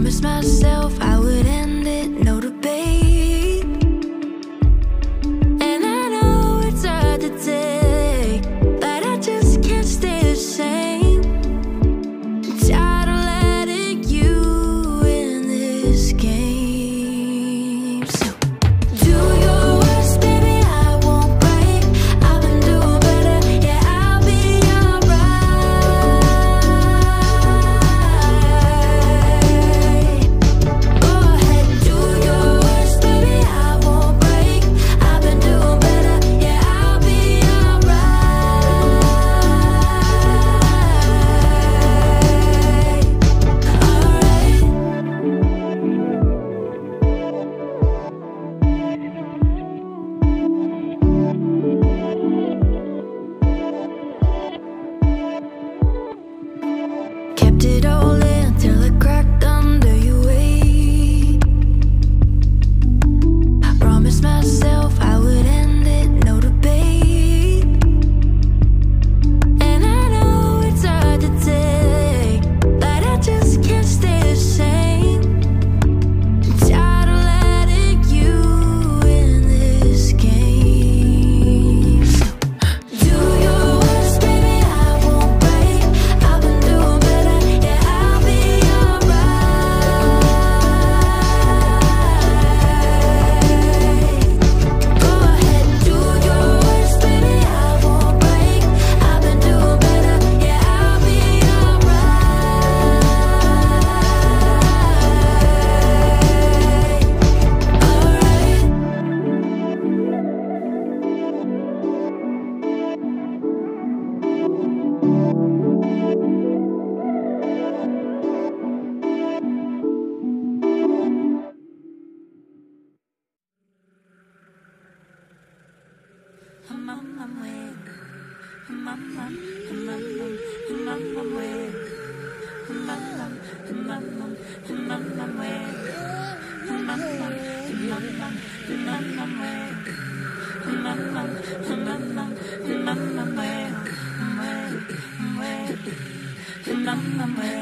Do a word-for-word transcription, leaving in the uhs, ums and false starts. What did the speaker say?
Promised myself I would end it, no debate. And I know it's hard to take, but I just can't stay the same. I'm tired of letting you in this game. So do your worst, baby, I won't break. I've been doing better, yeah, I'll be alright. Go ahead, do your worst, baby, I won't break. I've been doing better, yeah, I'll be alright. Kept it all in till it cracked under your weight. I promised myself I would end it, no debate. And I know it's hard to take, but I just can't stay the same. I'm tired of letting you in this game. So do your worst, baby, I won't break. I've been doing better, yeah, I'll be alright. Go ahead, do your worst, baby, I won't break. I've been doing better, yeah, I'll be alright. I'm